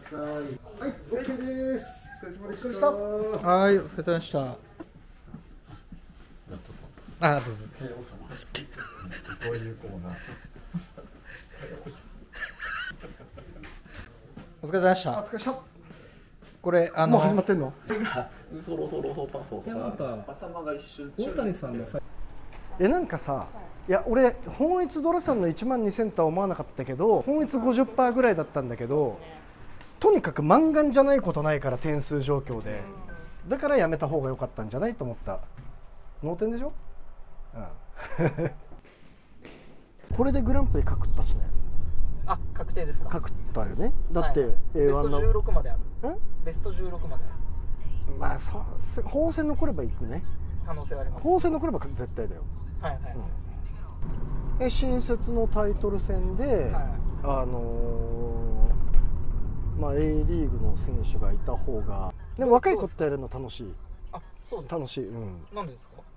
さい。はい、OK です。お疲れ様でした。 はい、お疲れ様でした。あ、どうぞ。 こういうコーナー。 お疲れ様でした。 お疲れ様。 これもう始まってんの？ そろそろパソとか頭が一瞬大谷さんのさ、 なんかさ、いや俺本一ドラさんの1万2000とは思わなかったけど、本一 50% ぐらいだったんだけど、とにかくマンガンじゃないことないから点数状況で、だからやめた方が良かったんじゃないと思った。脳天でしょ？うん。これでグランプリ確ったしね。 あ、確定ですか。 確ったよね。だって、 はい、ベスト16まである。ベスト16まである。 まあそう、本戦残れば行くね。 可能性はあります。 本戦残れば絶対だよ。 はいはい、 うん、新設のタイトル戦で、はい、まあ A リーグの選手がいた方が、でも若い子とやるの楽しい。 あ、そうです。 楽しい。うん。なんでですか？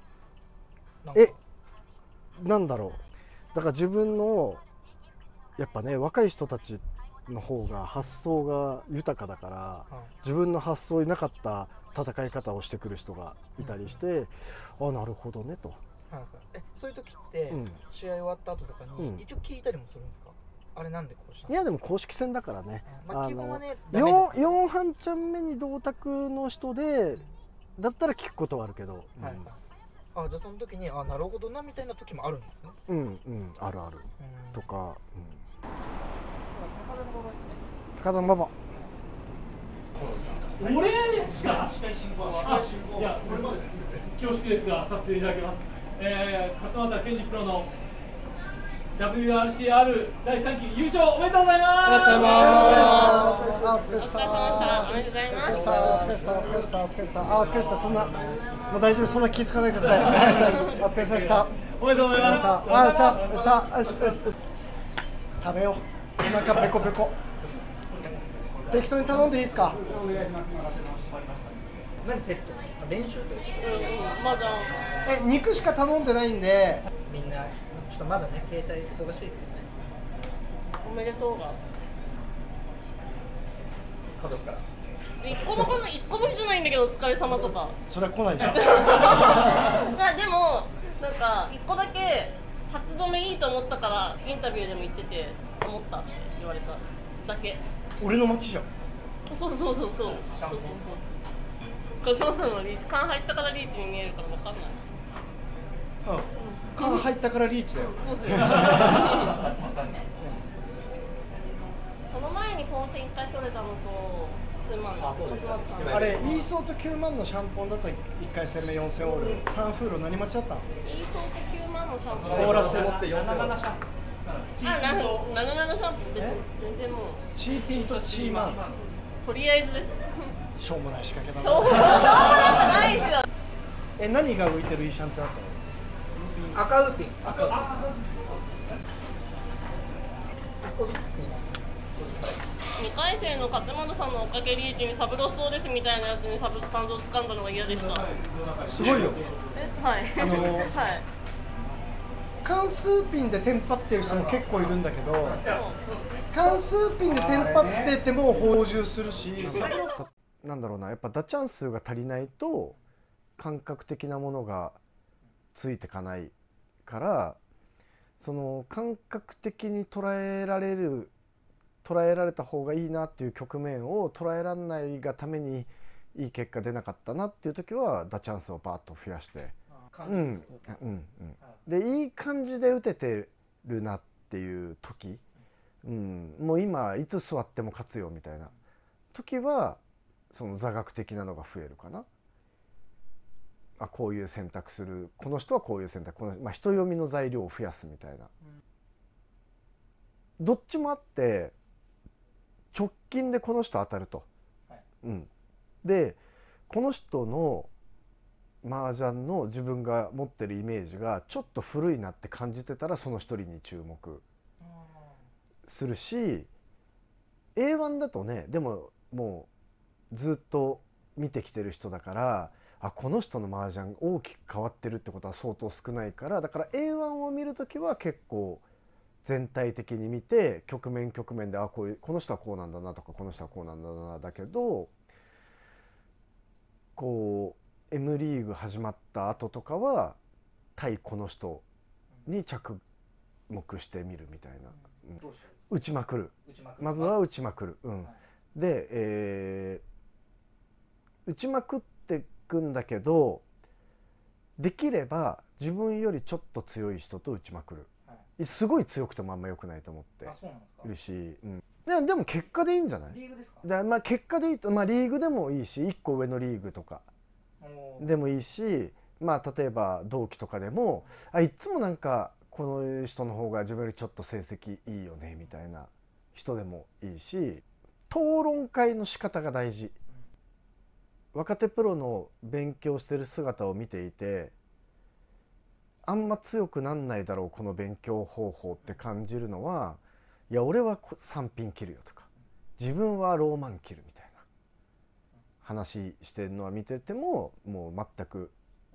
なんだろう。だから自分のやっぱね、若い人たちの方が発想が豊かだから、はい、自分の発想になかった戦い方をしてくる人がいたりして、あ、なるほどねと。 はいはい、そういう時って、試合終わった後とかに、一応聞いたりもするんですか？あれなんでこうしたの？いやでも公式戦だからね。基本はね、4半チャン目に同卓の人でだったら聞くことはあるけど、はい、あ、じゃあその時に、あ、なるほどなみたいな時もあるんですね。うんうん、あるある。とか、高田馬場。 俺ですか？司会進行は。じゃあ恐縮ですがさせていただきます。勝俣健二プロの WRCR 第3期優勝おめでとうございます。 ありがとうございます。お疲れ様でした。 おめでとうございます。 お疲れ様。そんなもう大丈夫、そんな気づかないでください。お疲れ様でした。 おめでとうございます。 食べよう。お腹ペコペコ。適当に頼んでいいですか？お願いします。 何セット？練習というか。 まだ。 肉しか頼んでないんで。 みんなちょっとまだね、携帯忙しいですよね。 おめでとうが。 家族から。 一個も来てないんだけど、お疲れ様とか。 それは来ないでしょ。 でもなんか一個だけ初止めいいと思ったからインタビューでも言ってて思ったって言われただけ。 俺の街じゃん。 そう。そもそもリーチ缶入ったからリーチに見えるから分かんない。 缶入ったからリーチだよ。 その前にポンって1回取れたのと数万の。 あれ、イーソーと9万のシャンポンだと1回戦目4戦オール、3フーロ何待ちだったの？ イーソーと9万のシャンポン。 オーラス 77シャンプー。 77シャンプーです。全然もう。 チーピンとチーマン。 とりあえずです。 しょうもない仕掛けだな。しょうもないですよ。 何が浮いてるイーシャンってあったの？ 赤ウーピン。 2回戦の勝俣さんのおかげリーチにサブロストですみたいなやつにサブサンドを掴んだのが嫌でした。 すごいよ。 はい。はい。 関数ピンでテンパってる人も結構いるんだけど、関数ピンでテンパってても放充するし、なんだろうな、やっぱ打チャン数が足りないと感覚的なものがついてかないから、その感覚的に捉えられた方がいいなっていう局面を捉えられないがためにいい結果出なかったなっていう時は打チャンスをバーッと増やして、でいい感じで打ててるなっていう時、もう今いつ座っても勝つよみたいな時はその座学的なのが増えるかな。あ、こういう選択する、この人はこういう選択、人読みの材料を増やすみたいな、どっちもあって直近でこの人当たると、でこの人の麻雀の自分が持ってるイメージがちょっと古いなって感じてたらその一人に注目するし、 A1 だとね、でももうずっと見てきてる人だから、あ、この人の麻雀大きく変わってるってことは相当少ないから、だから A1 を見るときは結構全体的に見て局面局面でこの人はこうなんだなとかこの人はこうなんだなだけど、こう M リーグ始まった後とかは対この人に着目してみるみたいな、打ちまくる、まずは打ちまくる、で、打ちまくっていくんだけど、できれば自分よりちょっと強い人と打ちまくる。すごい強くてもあんま良くないと思っているし、でも結果でいいんじゃない？リーグですか？結果でいいと、リーグでもいいし、1個上のリーグとかでもいいし、例えば同期とかでもいつもなんかこの人の方が自分よりちょっと成績いいよねみたいな人でもいいし、討論会の仕方が大事。若手プロの勉強してる姿を見ていて、あんま強くなんないだろうこの勉強方法って感じるのは、いや俺は3ピン切るよとか、自分はローマン切るみたいな話してるのは見てても、もう全く、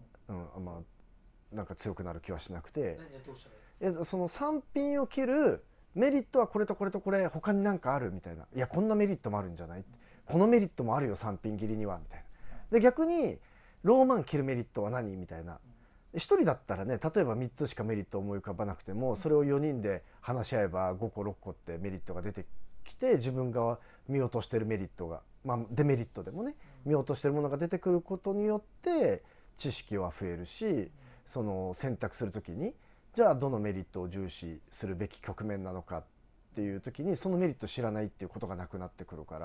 なんか強くなる気はしなくて、その3ピンを切るメリットはこれとこれとこれ、他になんかあるみたいな、いやこんなメリットもあるんじゃない、このメリットもあるよ3ピン切りにはみたいな。で逆にローマン切るメリットは何みたいな。1人だったらね、例えば3つしかメリットを思い浮かばなくても、それを4人で話し合えば5個6個ってメリットが出てきて、自分が見落としてるメリットが、デメリットでもね、見落としてるものが出てくることによって知識は増えるし、その選択する時にじゃあどのメリットを重視するべき局面なのかっていう時に、そのメリットを知らないっていうことがなくなってくるから、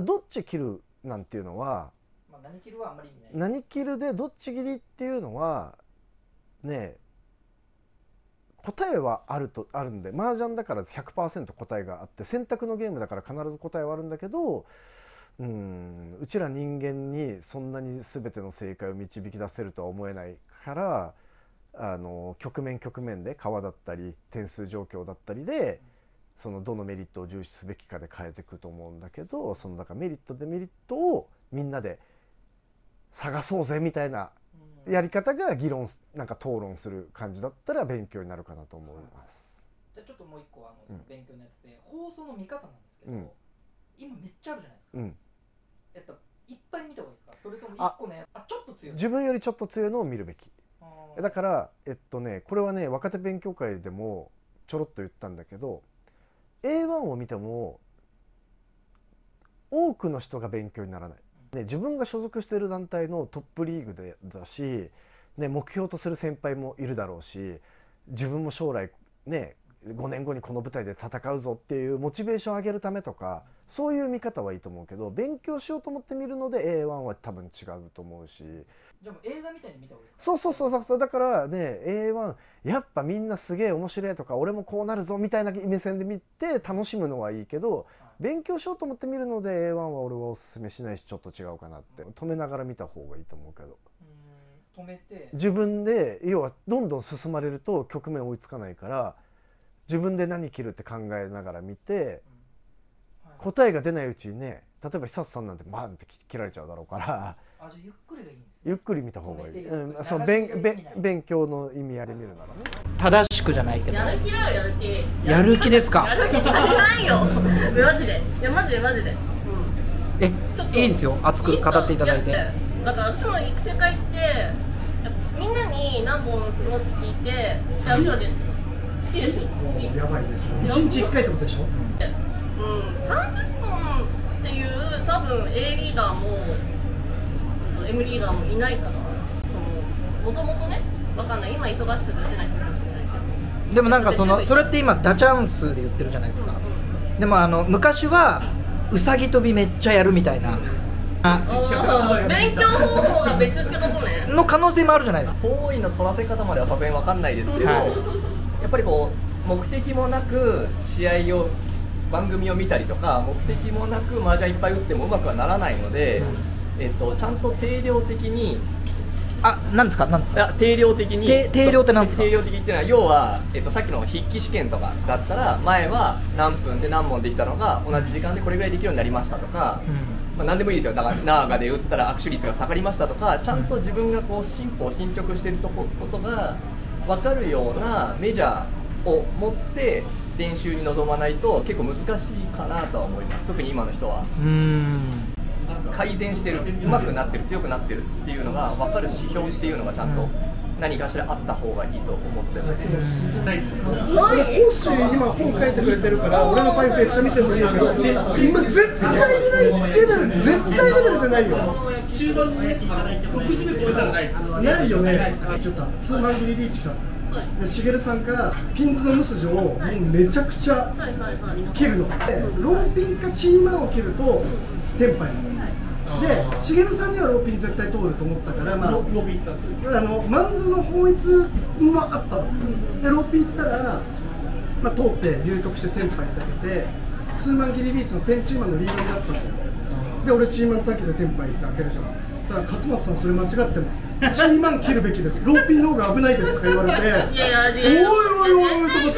どっち切るなんていうのは、 何切るはあんまり意味ない。 何切るでどっち切りっていうのはね、答えはあるんで、麻雀だから 100% 答えがあって、選択のゲームだから必ず答えはあるんだけど、うちら人間にそんなに全ての正解を導き出せるとは思えないから、局面局面で川だったり点数状況だったりで、そのどのメリットを重視すべきかで変えていくと思うんだけど、そのだからメリットデメリットをみんなで探そうぜみたいなやり方が議論、なんか討論する感じだったら勉強になるかなと思います。 じゃあちょっともう一個その勉強のやつで、放送の見方なんですけど、今めっちゃあるじゃないですか。いっぱい見た方がいいですか？それとも1個ね、ちょっと強い、 自分よりちょっと強いのを見るべき。だからこれはね、若手勉強会でもちょろっと言ったんだけど、 A1 を見ても多くの人が勉強にならない。自分が所属している団体のトップリーグだし、目標とする先輩もいるだろうし、自分も将来5年後にこの舞台で戦うぞっていうモチベーションを上げるためとか、そういう見方はいいと思うけど、勉強しようと思って見るので A1 は多分違うと思うし。 じゃあもう映画みたいに見た方がいいですか？ そうだからね、 A1 やっぱみんなすげえ面白いとか、俺もこうなるぞみたいな目線で見て楽しむのはいいけど、勉強しようと思って見るので A1 は俺はおすすめしないし、ちょっと違うかなって。止めながら見た方がいいと思うけど、 止めて自分で、要はどんどん進まれると局面追いつかないから、自分で何切るって考えながら見て、答えが出ないうちにね、例えば久さんなんてバンって切られちゃうだろうから、 じゃあゆっくりがいいんですね。 ゆっくり見た方がいい。その勉強の意味合いで見るならね。 正しくじゃないけど。 やる気だよ、やる気。 やる気ですか？ やる気じゃないよ。マジで。いやマジで。 いいですよ。熱く語っていただいて。 だから私の育成会ってみんなに何本打つのって聞いて、じゃあ後ろで好きですよ。 やばいです。1日1回ってことでしょ ？30本っていう多分 A リーダーも M リーダーもいないから、もともとね、わかんない、今忙しくて打てないかもしれないけど。 でもなんかそれって今打チャンスで言ってるじゃないですか。でも昔はうさぎ跳びめっちゃやるみたいな、 勉強方法が別ってことねの可能性もあるじゃないですか。 方位の取らせ方までは多分分かんないですけど、やっぱりこう目的もなく試合を番組を見たりとか、目的もなく麻雀いっぱい打ってもうまくはならないので、ちゃんと定量的に、 何ですか？ 定量的に、 定量って何ですか？ 定量的っていうのは、要は、さっきの筆記試験とかだったら、前は何分で何問できたのが同じ時間でこれぐらいできるようになりましたとか、何でもいいですよ。だからナーガで打ったら握手率が下がりましたとか、ちゃんと自分がこう進歩進捗していることが分かるようなメジャーを持って練習に臨まないと結構難しいかなとは思います。特に今の人は改善してる、上手くなってる、強くなってるっていうのが分かる指標っていうのがちゃんと何かしらあった方がいいと思ってるので。 俺コッシー今本書いてくれてるから俺のパイプめっちゃ見てほしいけど、今絶対にないレベル、絶対レベルでないよ。中盤に60超えたらないよね。ちょっと数万切りリーチか。で、しげるさんがピンズの無筋をもうめちゃくちゃ切るので、ローピンかチーマンを切るとテンパイで、しげるさんにはローピン絶対通ると思ったから、まあ、ローピン行ったんですよ。マンズの法律もあったので、ローピン行ったら、まあ、通って流局してテンパイかけて数万切りビーツのペンチーマンのリードになったんだよ。で、俺チーマン短期でテンパイって開けるじゃん。だから勝松さんそれ間違ってます。チーマン切るべきです。ローピンの方が危ないですとか言われて、おいおいおいおいと思って。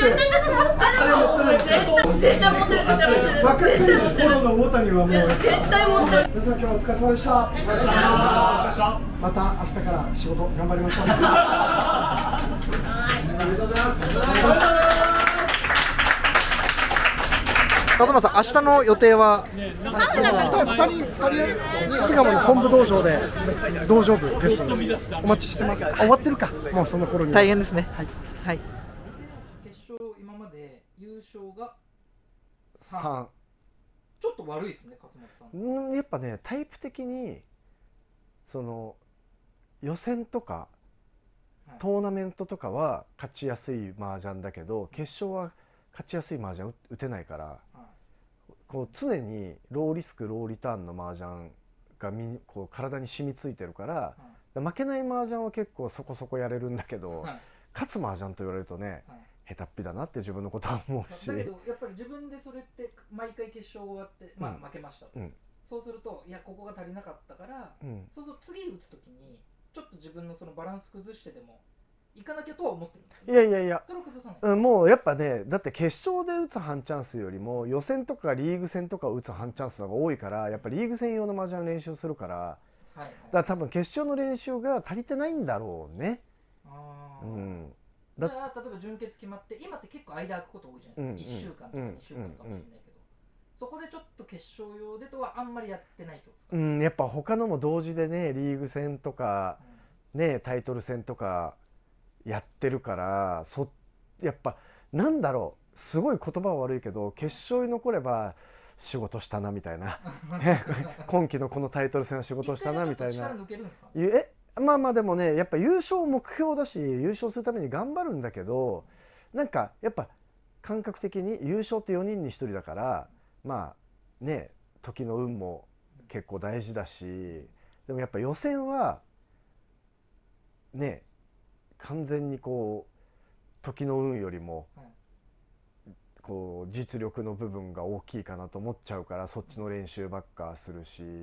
絶対持ってる。 若かりし頃の大谷はもう絶対持ってる。 皆さん今日はお疲れ様でした。また明日から仕事頑張りましょう。ありがとうございます。勝間さん、明日の予定は巣鴨の本部道場で道場部ゲストです。お待ちしてます。終わってるか、もうその頃に大変ですね。はい。 決勝今まで優勝が 3。 ちょっと悪いですね、勝松さん。 やっぱね、タイプ的にその予選とかトーナメントとかは勝ちやすい麻雀だけど、決勝は勝ちやすい麻雀打てないから、こう常にローリスクローリターンの麻雀がこう体に染みついてるから、負けない麻雀は結構そこそこやれるんだけど、勝つ麻雀と言われるとね、下手っぴだなって自分のことは思うし。 だけどやっぱり自分でそれって毎回決勝終わって、まあ負けましたと、そうするといやここが足りなかったから、そうすると次打つ時にちょっと自分のそのバランス崩してでも行かなきゃとは思ってるんです。 いやそれを崩さない。 もうやっぱね、だって決勝で打つ半チャンスよりも予選とかリーグ戦とか打つ半チャンスの方が多いから、やっぱりリーグ戦用の麻雀練習するから、だから多分決勝の練習が足りてないんだろうね。 じゃあ例えば準決決まって今って結構間空くこと多いじゃないですか。1週間とか2週間かもしれないけど、そこでちょっと決勝用でとはあんまりやってないってことですか。 やっぱ他のも同時でね、リーグ戦とかね、タイトル戦とかやってるから、やっぱなんだろう、すごい言葉は悪いけど決勝に残れば仕事したなみたいな今期のこのタイトル戦は仕事したなみたいな。まあまあでもね、やっぱ優勝目標だし優勝するために頑張るんだけど、なんかやっぱ感覚的に優勝って4人に1人だから、まあね、時の運も結構大事だし、でもやっぱ予選はね、完全にこう時の運よりもこう実力の部分が大きいかなと思っちゃうから、そっちの練習ばっかするし、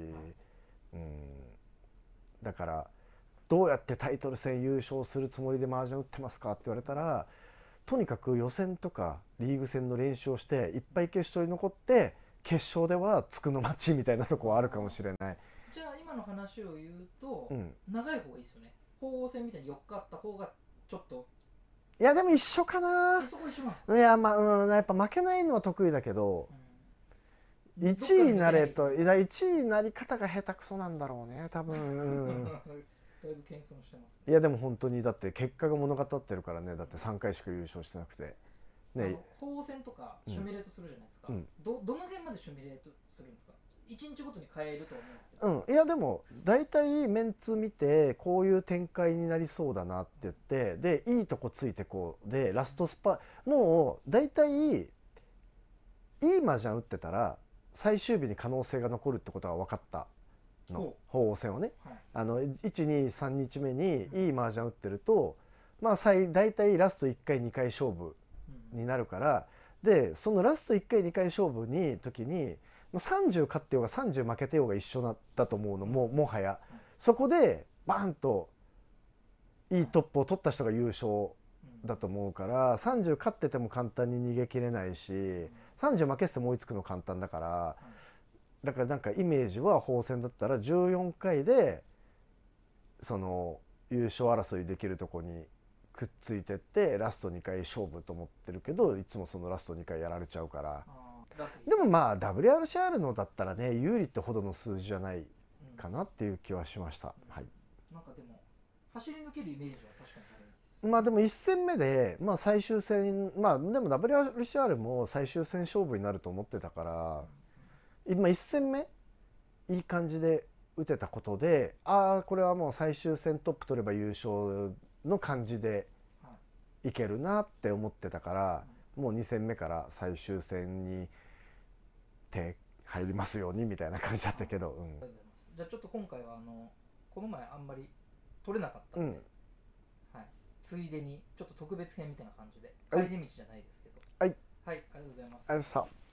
だからどうやってタイトル戦優勝するつもりで麻雀打ってますかって言われたら、とにかく予選とかリーグ戦の練習をしていっぱい決勝に残って、決勝ではつくの待ちみたいなとこはあるかもしれない。 じゃあ今の話を言うと、長い方がいいですよね。鳳凰戦みたいに4日あった方がちょっと。 いやでも一緒かな。いやまあ、やっぱ負けないのは得意だけど、1位になれと、1位になり方が下手くそなんだろうね多分。 だいぶ謙遜してます、 いやでも本当にだって結果が物語ってるからね。だって3回しか優勝してなくてね。鳳凰戦とかシミュレートするじゃないですか。どの辺までシミュレートするんですか。1日ごとに変えると思うんですけど。 いやでも大体メンツ見てこういう展開になりそうだなって言って、でいいとこついてこうでラストスパ、もう大体いい麻雀打ってたら最終日に可能性が残るってことが分かったの。鳳凰戦をね、1,2,3日目にいい麻雀打ってると、まあ大体ラスト1回2回勝負になるから、でそのラスト1回2回勝負に時に30勝ってようが30負けてようが一緒だと思うの。もはやそこでバンといいトップを取った人が優勝だと思うから、30勝ってても簡単に逃げきれないし、30負けしても追いつくの簡単だから、だからなんかイメージは鳳凰戦だったら14回でその優勝争いできるとこにくっついてってラスト2回勝負と思ってるけど、いつもそのラスト2回やられちゃうから。でもまあ WRCR のだったらね、有利ってほどの数字じゃないかなっていう気はしました。はい。 なんかでも走り抜けるイメージは確かにないです。 まあでも1戦目で、まあ、最終戦、まあでも WRCR も最終戦勝負になると思ってたから、今1戦目いい感じで打てたことで、ああこれはもう最終戦トップ取れば優勝の感じでいけるなって思ってたから、もう2戦目から最終戦に手入りますようにみたいな感じだったけど、 じゃあちょっと今回はこの前あんまり取れなかったので、はい、ついでにちょっと特別編みたいな感じで、帰り道じゃないですけど、はい、ありがとうございます。 ありがとうございました。